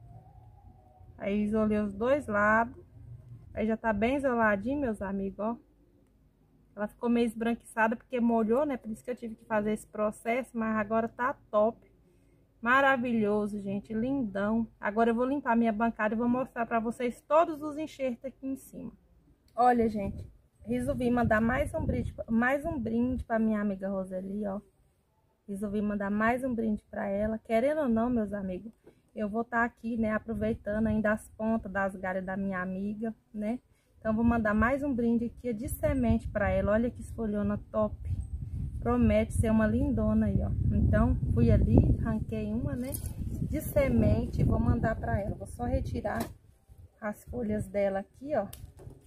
Aí isolei os dois lados. Aí já tá bem isoladinho, meus amigos, ó. Ela ficou meio esbranquiçada porque molhou, né? Por isso que eu tive que fazer esse processo, mas agora tá top. Maravilhoso, gente, lindão. Agora eu vou limpar minha bancada e vou mostrar pra vocês todos os enxertos aqui em cima. Olha, gente, resolvi mandar mais um brinde pra minha amiga Roseli, ó. Resolvi mandar mais um brinde pra ela. Querendo ou não, meus amigos, eu vou estar aqui, né, aproveitando ainda as pontas das galhas da minha amiga, né? Então, vou mandar mais um brinde aqui de semente pra ela. Olha que esfolhona top. Promete ser uma lindona aí, ó. Então, fui ali, arranquei uma, né, de semente. Vou mandar pra ela. Vou só retirar as folhas dela aqui, ó.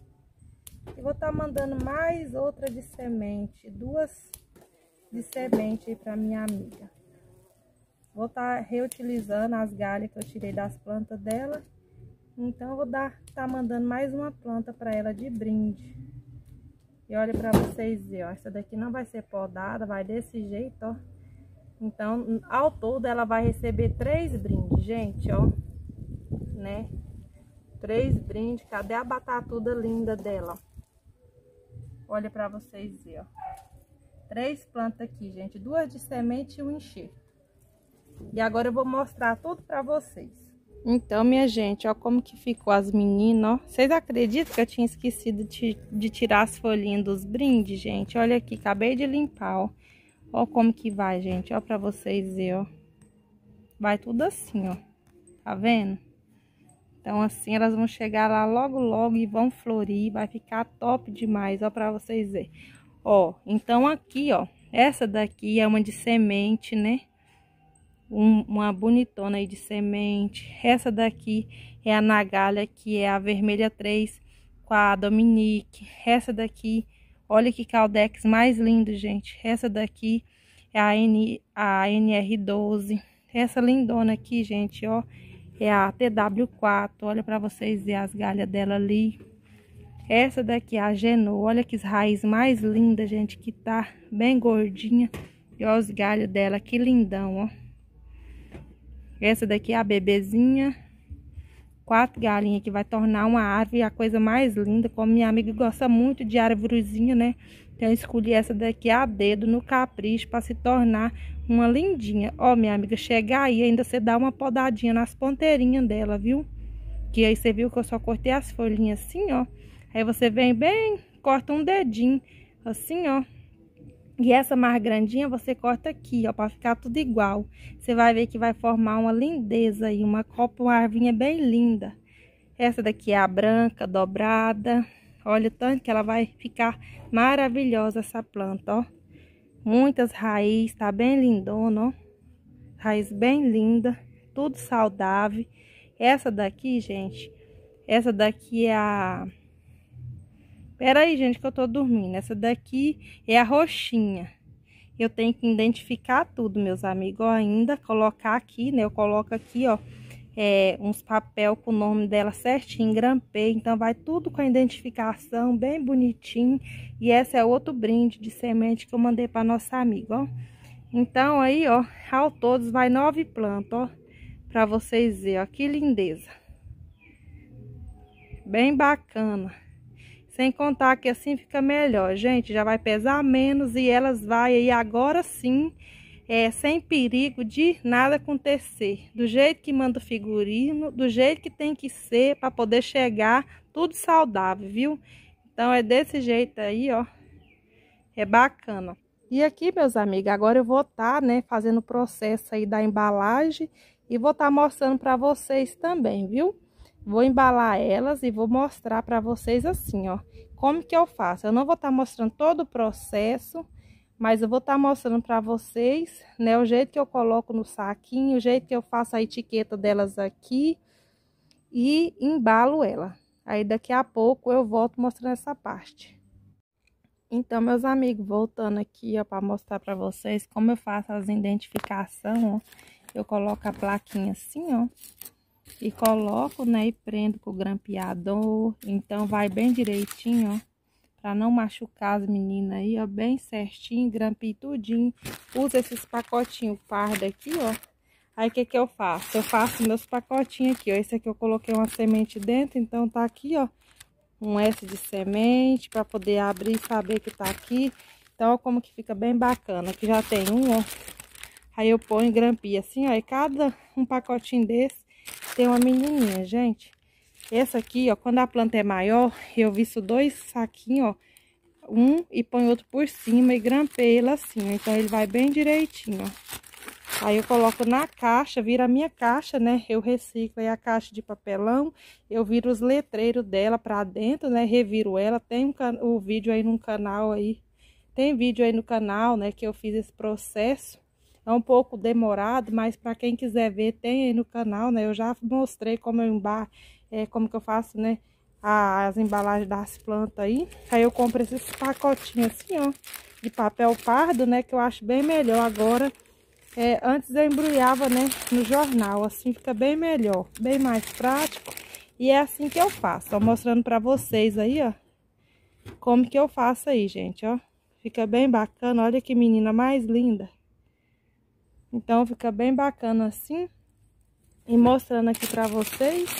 E vou estar mandando mais outra de semente, duas de semente aí pra minha amiga. Vou estar reutilizando as galhas que eu tirei das plantas dela. Então, eu vou estar mandando mais uma planta pra ela de brinde. E olha pra vocês verem, ó. Essa daqui não vai ser podada, vai desse jeito, ó. Então, ao todo, ela vai receber 3 brindes, gente, ó. Né? 3 brindes. Cadê a batatuda linda dela? Olha pra vocês verem, ó. 3 plantas aqui, gente. 2 de semente e um enxerto. E agora eu vou mostrar tudo pra vocês. Então, minha gente, ó como que ficou as meninas, ó. Vocês acreditam que eu tinha esquecido de tirar as folhinhas dos brindes, gente? Olha aqui, acabei de limpar, ó. Ó como que vai, gente, ó, pra vocês verem, ó. Vai tudo assim, ó, tá vendo? Então assim elas vão chegar lá logo logo e vão florir, vai ficar top demais, ó, pra vocês verem. Ó, então aqui, ó, essa daqui é uma de semente, né? Uma bonitona aí de semente. Essa daqui é a Nagalha, que é a vermelha 3 com a Dominique. Essa daqui, olha que caldex mais lindo, gente. Essa daqui é a NR12. Essa lindona aqui, gente, ó, é a TW4. Olha pra vocês verem as galhas dela ali. Essa daqui é a Genô. Olha que raiz mais linda, gente, que tá bem gordinha. E ó os galhos dela, que lindão, ó. Essa daqui é a bebezinha. 4 galinhas que vai tornar uma árvore a coisa mais linda. Como minha amiga gosta muito de árvorezinha, né? Então eu escolhi essa daqui a dedo, no capricho, para se tornar uma lindinha. Ó, minha amiga, chegar aí, ainda você dá uma podadinha nas ponteirinhas dela, viu? Que aí você viu que eu só cortei as folhinhas assim, ó. Aí você vem bem, corta um dedinho, assim, ó. E essa mais grandinha você corta aqui, ó, para ficar tudo igual. Você vai ver que vai formar uma lindeza aí, uma arvinha bem linda. Essa daqui é a branca, dobrada. Olha o tanto que ela vai ficar maravilhosa essa planta, ó. Muitas raízes, tá bem lindona, ó. Raiz bem linda, tudo saudável. Essa daqui, gente, essa daqui é a... Pera aí, gente, que eu tô dormindo. Essa daqui é a roxinha. Eu tenho que identificar tudo, meus amigos, ó, ainda colocar aqui, né? Eu coloco aqui, ó, uns papel com o nome dela certinho, grampei. Então vai tudo com a identificação bem bonitinho. E essa é outro brinde de semente que eu mandei para nossa amiga, ó. Então aí, ó, ao todos vai 9 plantas, ó, para vocês verem, ó, que lindeza. Bem bacana. Sem contar que assim fica melhor, gente, já vai pesar menos e elas vai aí agora sim, sem perigo de nada acontecer. Do jeito que manda o figurino, do jeito que tem que ser para poder chegar tudo saudável, viu? Então é desse jeito aí, ó, é bacana. E aqui, meus amigos, agora eu vou estar, né, fazendo o processo aí da embalagem e vou estar mostrando para vocês também, viu? Vou embalar elas e vou mostrar para vocês assim, ó, como que eu faço. Eu não vou estar mostrando todo o processo, mas eu vou estar mostrando para vocês, né, o jeito que eu coloco no saquinho, o jeito que eu faço a etiqueta delas aqui e embalo ela. Aí daqui a pouco eu volto mostrando essa parte. Então, meus amigos, voltando aqui, ó, para mostrar para vocês como eu faço as identificações, ó. Eu coloco a plaquinha assim, ó. E coloco, né, e prendo com o grampeador. Então vai bem direitinho, ó, pra não machucar as meninas aí, ó, bem certinho, grampei tudinho. Uso esses pacotinhos pardos aqui, ó. Aí o que que eu faço? Eu faço meus pacotinhos aqui, ó. Esse aqui eu coloquei uma semente dentro, então tá aqui, ó, um S de semente para poder abrir e saber que tá aqui. Então, ó, como que fica bem bacana. Aqui já tem um, ó. Aí eu ponho e grampei assim, ó, e cada um pacotinho desse tem uma menininha, gente. Essa aqui, ó, quando a planta é maior, eu visto 2 saquinhos, ó. Um e põe outro por cima e grampei ele assim, ó. Então ele vai bem direitinho, ó. Aí eu coloco na caixa, vira a minha caixa, né? Eu reciclo aí a caixa de papelão. Eu viro os letreiros dela pra dentro, né? Reviro ela. Tem o vídeo aí no canal aí. Tem vídeo aí no canal, né? Que eu fiz esse processo. É um pouco demorado, mas para quem quiser ver, tem aí no canal, né? Eu já mostrei como eu como que eu faço, né? As embalagens das plantas aí. Aí eu compro esses pacotinhos assim, ó, de papel pardo, né? Que eu acho bem melhor agora. Antes eu embrulhava, né, no jornal, assim fica bem melhor, bem mais prático. E é assim que eu faço, ó, mostrando para vocês aí, ó, como que eu faço aí, gente, ó. Fica bem bacana, olha que menina mais linda. Então fica bem bacana assim. E mostrando aqui para vocês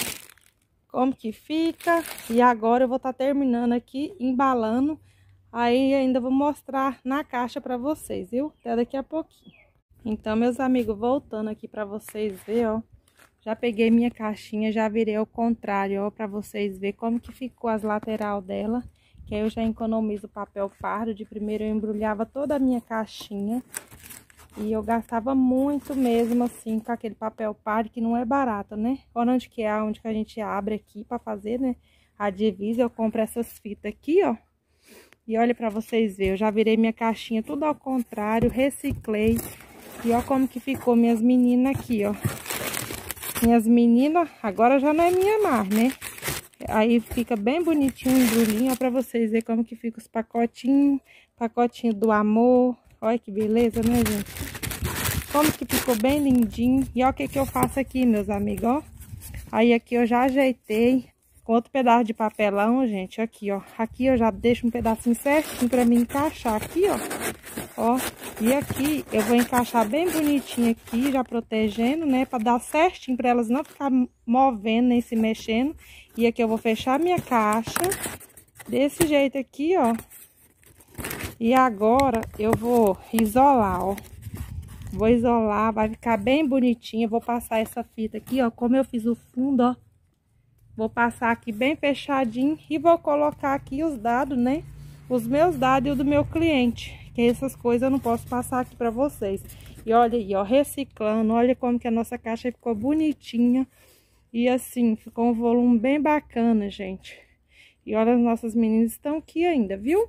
como que fica. E agora eu vou estar terminando aqui, embalando. Aí ainda vou mostrar na caixa para vocês, viu? Até daqui a pouquinho. Então, meus amigos, voltando aqui para vocês verem, ó. Já peguei minha caixinha, já virei ao contrário, ó, para vocês verem como que ficou as lateral dela. que aí eu já economizo o papel pardo. De primeiro eu embrulhava toda a minha caixinha e eu gastava muito mesmo assim com aquele papel pardo, que não é barato, né? Olha onde que é, onde que a gente abre aqui pra fazer, né, a divisa. Eu compro essas fitas aqui, ó. E olha pra vocês verem, eu já virei minha caixinha tudo ao contrário, reciclei. E ó como que ficou minhas meninas aqui, ó. Minhas meninas, agora já não é minha mais, né? Aí fica bem bonitinho, embrulhinho, ó, pra vocês verem como que fica os pacotinhos. Pacotinho do amor. Olha que beleza, né, gente? Como que ficou bem lindinho. E ó o que que eu faço aqui, meus amigos, ó. Aí aqui eu já ajeitei com outro pedaço de papelão, gente, aqui, ó. Aqui eu já deixo um pedacinho certinho pra mim encaixar aqui, ó. Ó, e aqui eu vou encaixar bem bonitinho aqui, já protegendo, né? Pra dar certinho, pra elas não ficar movendo nem se mexendo. E aqui eu vou fechar minha caixa desse jeito aqui, ó. E agora eu vou isolar, ó. Vou isolar, vai ficar bem bonitinho. Eu vou passar essa fita aqui, ó, como eu fiz o fundo, ó. Vou passar aqui bem fechadinho e vou colocar aqui os dados, né? Os meus dados e o do meu cliente. Que essas coisas eu não posso passar aqui pra vocês. E olha aí, ó, reciclando. Olha como que a nossa caixa ficou bonitinha. E assim, ficou um volume bem bacana, gente. E olha, as nossas meninas estão aqui ainda, viu?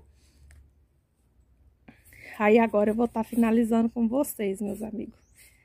Aí agora eu vou estar finalizando com vocês, meus amigos.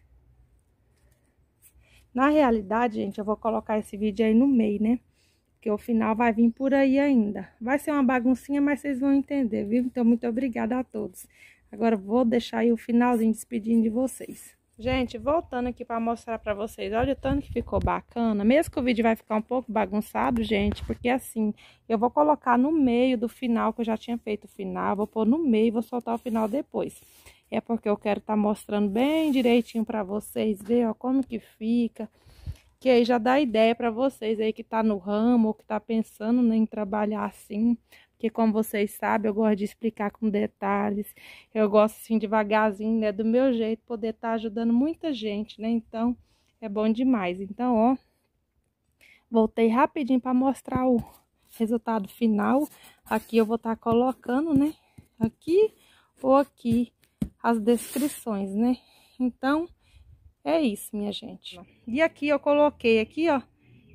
Na realidade, gente, eu vou colocar esse vídeo aí no meio, né? Porque o final vai vir por aí ainda. Vai ser uma baguncinha, mas vocês vão entender, viu? Então, muito obrigada a todos. Agora, vou deixar aí o finalzinho despedindo de vocês. Gente, voltando aqui para mostrar para vocês. Olha o tanto que ficou bacana. Mesmo que o vídeo vai ficar um pouco bagunçado, gente. Porque assim, eu vou colocar no meio do final, que eu já tinha feito o final. Vou pôr no meio e vou soltar o final depois. É porque eu quero estar mostrando bem direitinho para vocês verem, ó, como que fica. Que aí já dá ideia para vocês aí que tá no ramo ou que tá pensando, né, em trabalhar assim. Porque como vocês sabem, eu gosto de explicar com detalhes. Eu gosto assim devagarzinho, né, do meu jeito, poder estar ajudando muita gente, né? Então, é bom demais. Então, ó, voltei rapidinho para mostrar o resultado final. Aqui eu vou estar colocando, né, aqui ou aqui as descrições, né? Então, é isso, minha gente. E aqui eu coloquei aqui, ó,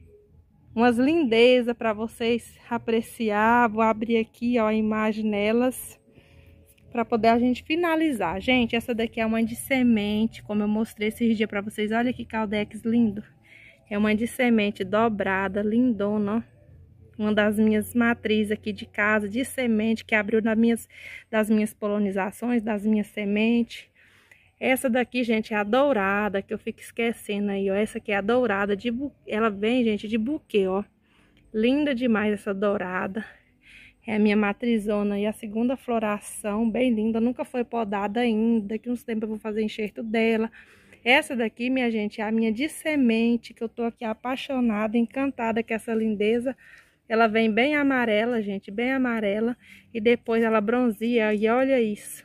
umas lindezas para vocês apreciar. Vou abrir aqui, ó, a imagem nelas para poder a gente finalizar. Gente, essa daqui é uma de semente, como eu mostrei esses dias para vocês. Olha que caldex lindo. É uma de semente dobrada, lindona, ó. Uma das minhas matrizes aqui de casa, de semente, que abriu das minhas polinizações, das minhas sementes. Essa daqui, gente, é a dourada, que eu fico esquecendo aí, ó. Essa aqui é a dourada, ela vem, gente, de buquê, ó. Linda demais essa dourada. É a minha matrizona e a segunda floração, bem linda. Nunca foi podada ainda. Daqui uns tempos eu vou fazer enxerto dela. Essa daqui, minha gente, é a minha de semente, que eu tô aqui apaixonada, encantada com essa lindeza. Ela vem bem amarela, gente, bem amarela. E depois ela bronzeia, e olha isso.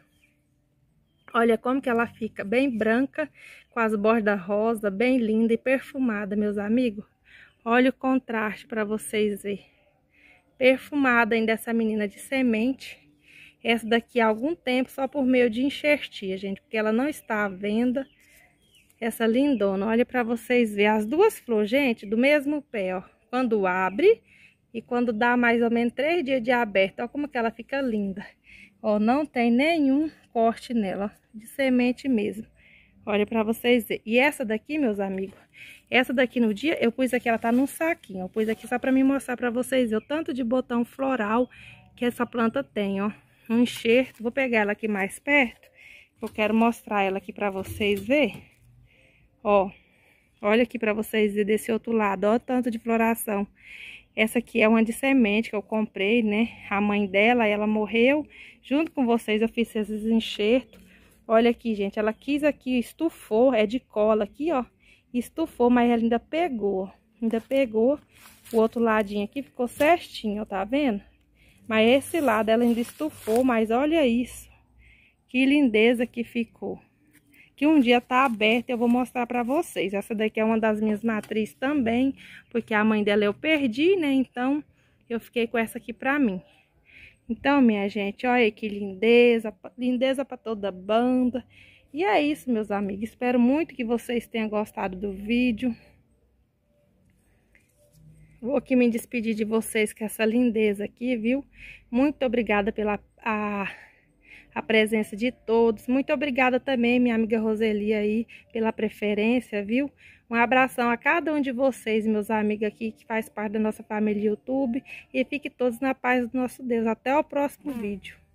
Olha como que ela fica, bem branca, com as bordas rosa, bem linda e perfumada, meus amigos. Olha o contraste para vocês verem. Perfumada ainda essa menina de semente. Essa daqui há algum tempo só por meio de enxertia, gente, porque ela não está à venda. Essa lindona, olha para vocês verem. As duas flores, gente, do mesmo pé, ó. Quando abre e quando dá mais ou menos 3 dias de aberto, ó como que ela fica linda. Ó, não tem nenhum corte nela, ó, de semente mesmo. Olha pra vocês verem. E essa daqui, meus amigos, essa daqui no dia, eu pus aqui, ela tá num saquinho. Eu pus aqui só pra me mostrar pra vocês verem o tanto de botão floral que essa planta tem, ó. Um enxerto, vou pegar ela aqui mais perto. Eu quero mostrar ela aqui pra vocês verem. Ó, olha aqui pra vocês verem desse outro lado, ó, o tanto de floração. Essa aqui é uma de semente que eu comprei, né? A mãe dela, ela morreu. Junto com vocês eu fiz esses enxertos. Olha aqui, gente. Ela quis aqui, estufou. É de cola aqui, ó. Estufou, mas ela ainda pegou, ó. Ainda pegou. O outro ladinho aqui ficou certinho, ó. Tá vendo? Mas esse lado ela ainda estufou. Mas olha isso. Que lindeza que ficou. Que um dia tá aberta, eu vou mostrar pra vocês. Essa daqui é uma das minhas matrizes também, porque a mãe dela eu perdi, né? Então, eu fiquei com essa aqui pra mim. Então, minha gente, olha que lindeza, lindeza para toda a banda. E é isso, meus amigos. Espero muito que vocês tenham gostado do vídeo. Vou aqui me despedir de vocês com essa lindeza aqui, viu? Muito obrigada pela a presença de todos. Muito obrigada também, minha amiga Roseli aí, pela preferência, viu? Um abração a cada um de vocês, meus amigos aqui, que faz parte da nossa família YouTube. E fiquem todos na paz do nosso Deus. Até o próximo vídeo.